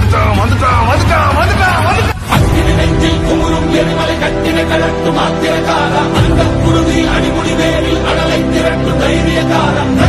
அக்கினி நெஞ்சில் குமுறும் எரிமலை கட்டின கலட்டும் ஆத்திரக்காரா அந்த குருதி அடிமுடி வேரில் அடலை திரட்டும் தைரியக்காரன்